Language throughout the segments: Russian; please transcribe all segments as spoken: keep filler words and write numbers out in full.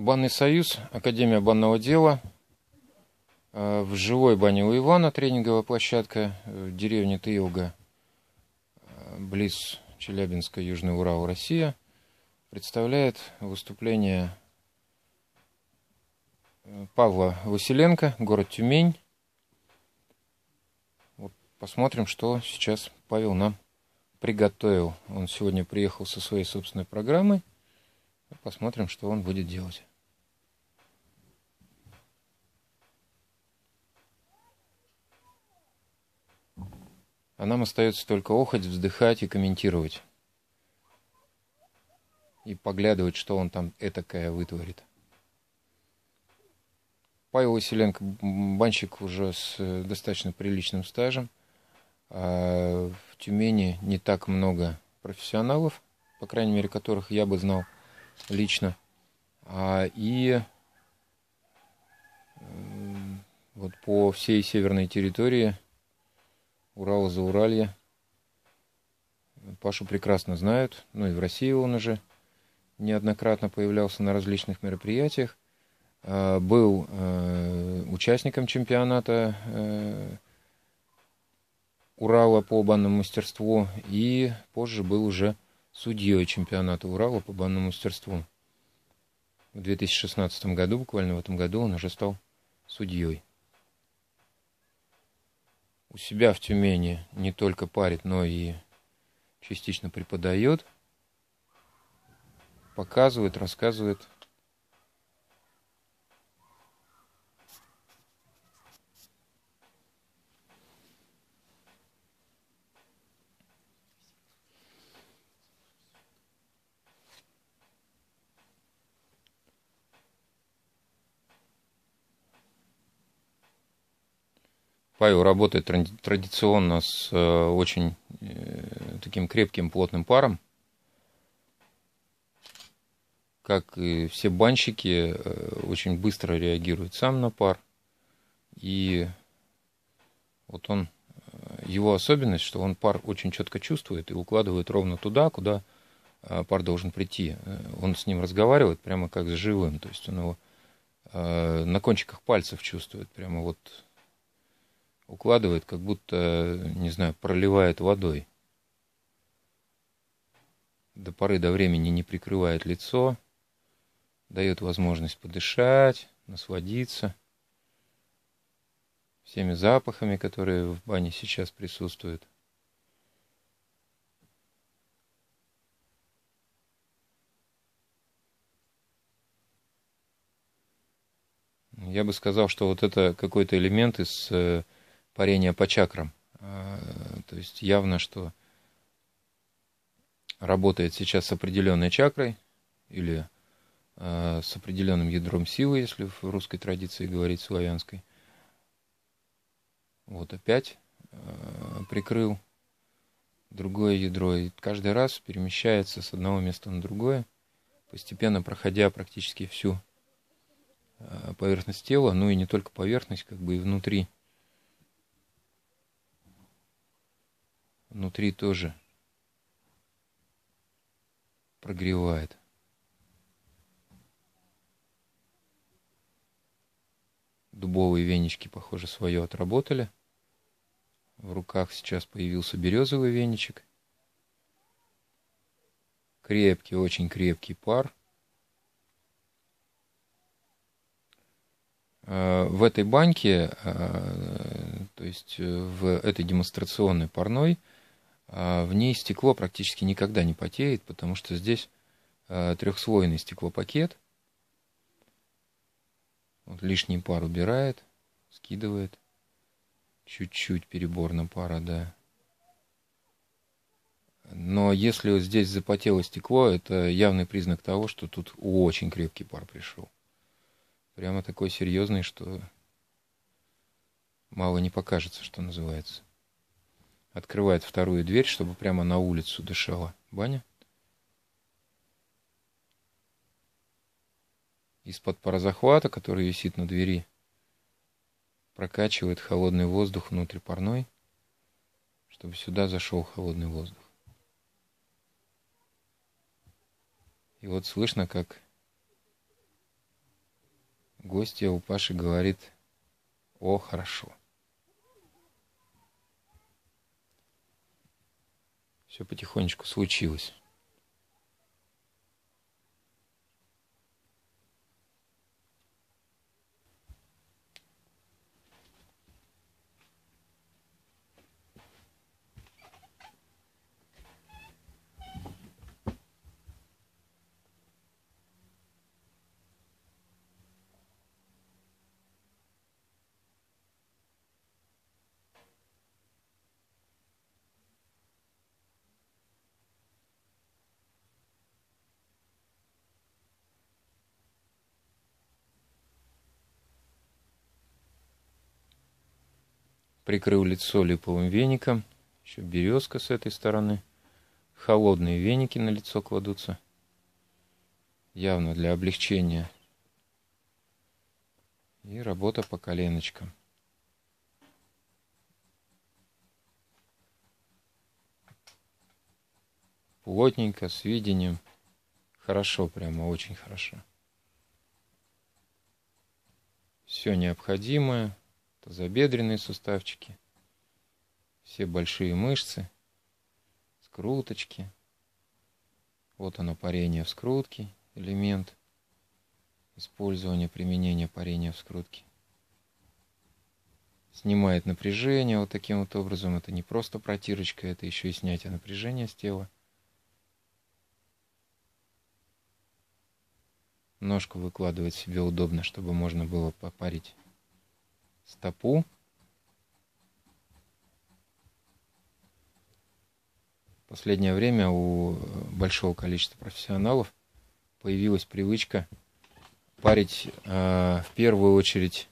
Банный союз, Академия банного дела. В жилой бане у Ивана тренинговая площадка в деревне Тыилга, близ Челябинска, Южный Урал, Россия, представляет выступление Павла Василенко, город Тюмень. Вот посмотрим, что сейчас Павел нам приготовил. Он сегодня приехал со своей собственной программой. Посмотрим, что он будет делать. А нам остается только охать, вздыхать и комментировать. И поглядывать, что он там этакое вытворит. Павел Василенко банщик уже с достаточно приличным стажем. А в Тюмени не так много профессионалов, по крайней мере, которых я бы знал лично. А, и вот по всей северной территории Урала, Зауралья Пашу прекрасно знают. Ну и в России он уже неоднократно появлялся на различных мероприятиях. А, был а, участником чемпионата а, Урала по банному мастерству и позже был уже судьей чемпионата Урала по банному мастерству. В две тысячи шестнадцатом году, буквально в этом году, он уже стал судьей. У себя в Тюмени не только парит, но и частично преподает, показывает, рассказывает. Павел работает традиционно с очень таким крепким, плотным паром. Как и все банщики, очень быстро реагирует сам на пар. И вот он, его особенность, что он пар очень четко чувствует и укладывает ровно туда, куда пар должен прийти. Он с ним разговаривает прямо как с живым. То есть он его на кончиках пальцев чувствует, прямо вот укладывает, как будто, не знаю, проливает водой. До поры до времени не прикрывает лицо, дает возможность подышать, насладиться всеми запахами, которые в бане сейчас присутствуют. Я бы сказал, что вот это какой-то элемент из парения по чакрам. То есть явно, что работает сейчас с определенной чакрой или с определенным ядром силы, если в русской традиции говорить славянской. Вот опять прикрыл другое ядро, и каждый раз перемещается с одного места на другое, постепенно проходя практически всю поверхность тела, ну и не только поверхность, как бы и внутри. Внутри тоже прогревает. Дубовые венички, похоже, свое отработали. В руках сейчас появился березовый веничек. Крепкий, очень крепкий пар. В этой баньке, то есть в этой демонстрационной парной, в ней стекло практически никогда не потеет, потому что здесь трехслойный стеклопакет. Вот лишний пар убирает, скидывает. Чуть-чуть переборно пара, да. Но если вот здесь запотело стекло, это явный признак того, что тут очень крепкий пар пришел. Прямо такой серьезный, что мало не покажется, что называется. Открывает вторую дверь, чтобы прямо на улицу дышала баня. Из-под парозахвата, который висит на двери, прокачивает холодный воздух внутрь парной, чтобы сюда зашел холодный воздух. И вот слышно, как гостья у Паши говорит: о, хорошо. Все потихонечку случилось. Прикрыл лицо липовым веником. Еще березка с этой стороны. Холодные веники на лицо кладутся. Явно для облегчения. И работа по коленочкам. Плотненько, с видением. Хорошо, прямо очень хорошо. Все необходимое. Тазобедренные суставчики. Все большие мышцы. Скруточки. Вот оно, парение в скрутке. Элемент использования, применения парения в скрутке. Снимает напряжение вот таким вот образом. Это не просто протирочка, это еще и снятие напряжения с тела. Ножку выкладывать себе удобно, чтобы можно было попарить стопу. В последнее время у большого количества профессионалов появилась привычка парить э, в первую очередь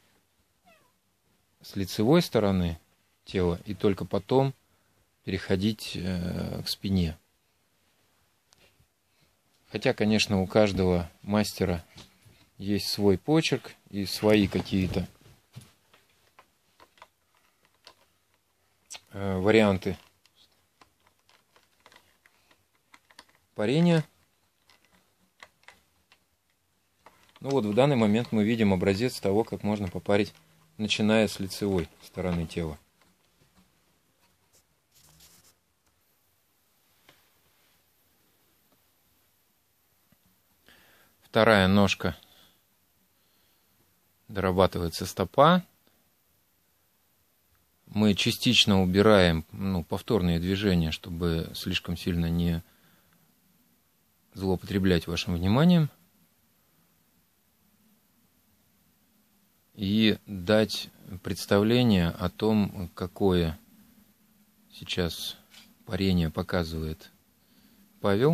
с лицевой стороны тела и только потом переходить э, к спине. Хотя, конечно, у каждого мастера есть свой почерк и свои какие-то э, варианты парения. Ну вот в данный момент мы видим образец того, как можно попарить, начиная с лицевой стороны тела. Вторая ножка, дорабатывается стопа. Мы частично убираем ну, повторные движения, чтобы слишком сильно не злоупотреблять вашим вниманием. И дать представление о том, какое сейчас парение показывает Павел.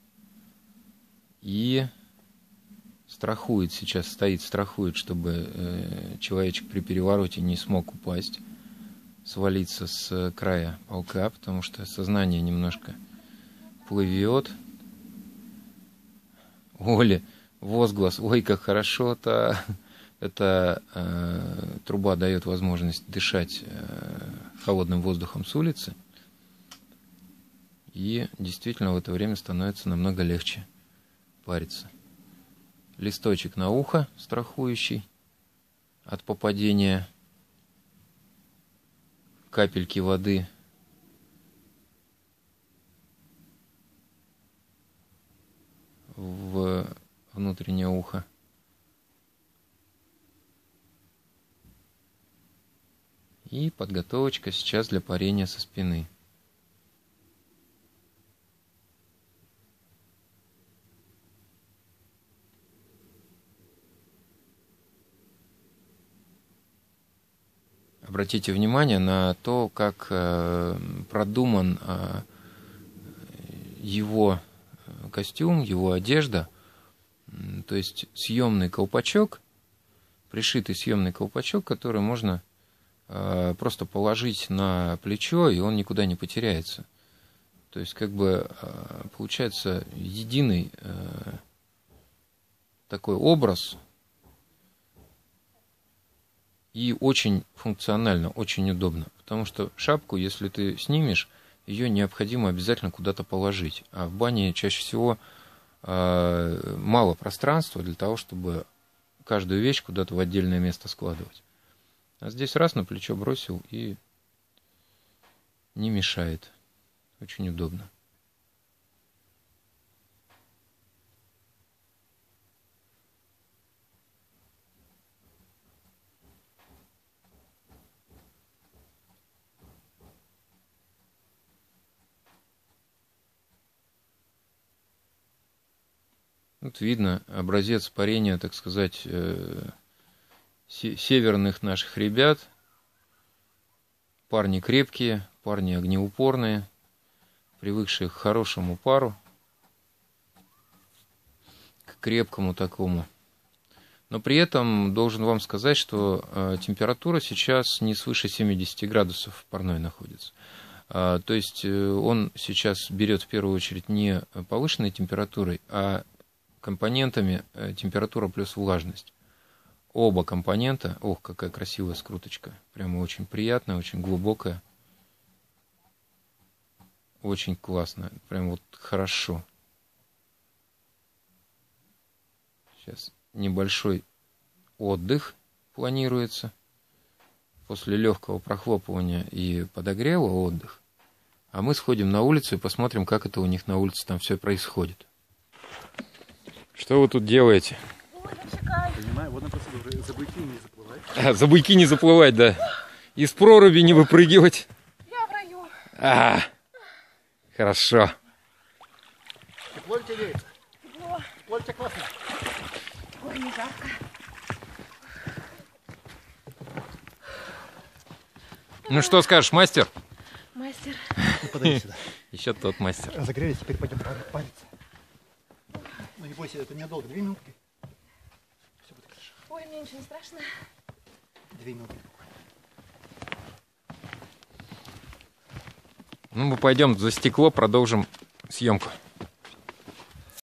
И страхует сейчас, стоит, страхует, чтобы э, человечек при перевороте не смог упасть, свалиться с края полка, потому что сознание немножко плывет. Оля, возглас, ой, как хорошо-то. Эта э, труба дает возможность дышать э, холодным воздухом с улицы. И действительно в это время становится намного легче париться. Листочек на ухо, страхующий от попадения капельки воды в внутреннее ухо. И подготовочка сейчас для парения со спины. Обратите внимание на то, как продуман его костюм, его одежда. То есть съемный колпачок, пришитый съемный колпачок, который можно просто положить на плечо, и он никуда не потеряется. То есть, как бы, получается единый такой образ и очень функционально, очень удобно. Потому что шапку, если ты снимешь, ее необходимо обязательно куда-то положить. А в бане чаще всего мало пространства для того, чтобы каждую вещь куда-то в отдельное место складывать. А здесь раз на плечо бросил и не мешает. Очень удобно. Вот видно образец парения, так сказать, э, северных наших ребят. Парни крепкие, парни огнеупорные, привыкшие к хорошему пару, к крепкому такому. Но при этом должен вам сказать, что э, температура сейчас не свыше семидесяти градусов парной находится. А, то есть э, он сейчас берет в первую очередь не повышенной температурой, а компонентами э, температура плюс влажность. Оба компонента, ох, какая красивая скруточка, прямо очень приятная, очень глубокая, очень классная, прям вот хорошо. Сейчас небольшой отдых планируется, после легкого прохлопывания и подогрева отдых, а мы сходим на улицу и посмотрим, как это у них на улице там все происходит. Что вы тут делаете? Понимаю, вот просто за буйки не заплывать. А, за буйки не заплывать, да. Из проруби не выпрыгивать. Я в раю. А, хорошо. Тепло ли тебе веется? Тепло. Тепло ли тебе классно? Ой, не жарко. Ну что скажешь, мастер? Мастер. Ну, подойди сюда. Еще тот мастер. Разогрелись, теперь пойдем париться. Ну не бойся, это недолго. Две минутки. Все будет хорошо. Ой, мне ничего не страшно. Две минутки. Ну, мы пойдем за стекло, продолжим съемку.